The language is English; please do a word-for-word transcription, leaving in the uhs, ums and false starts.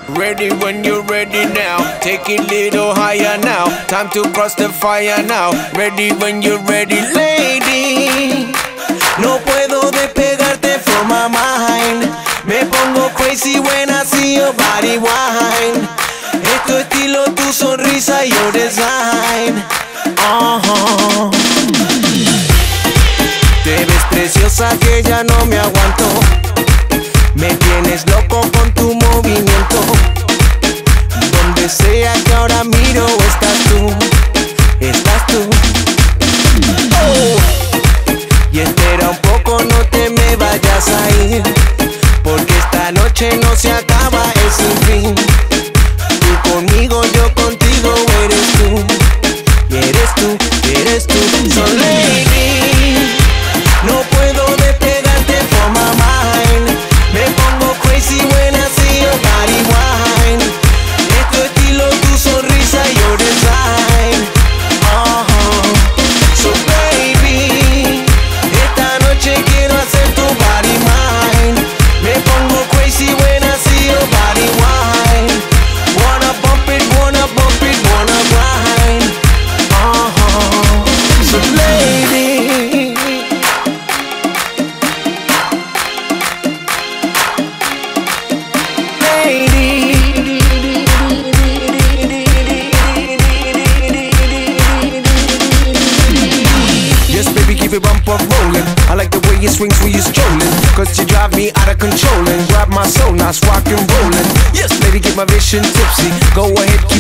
Ready when you're ready now. Take it little higher now. Time to cross the fire now. Ready when you're ready, lady. No puedo despegarte from my mind. Me pongo crazy when I see your body wine. Es tu estilo, tu sonrisa, your design. Uh-huh. Te ves preciosa que ya no me aguanto. Me tienes loco con tu movimiento. Donde sea que ahora miro, estás tú, estás tú. Oh. Y espera un poco, no te me vayas a ir, porque esta noche no se acaba, es sin fin. Tú conmigo, yo contigo, eres tú, y eres tú, eres tú. So lady, no puedo despegarte from my mind. Me pongo crazy when I see your body wine. Es tu estilo, tu sonrisa, your design. Uh-huh. So baby, esta noche quiero hacer tu body mine. Me pongo crazy when I see your body wine. Wanna bump it, wanna bump it, wanna grind. Uh-huh. So lady, keep it bump up rolling. I like the way you swings when you're strolling, cause you drive me out of control and grab my soul, now it's rock and rolling. Yes, lady, get my vision tipsy. Go ahead, keep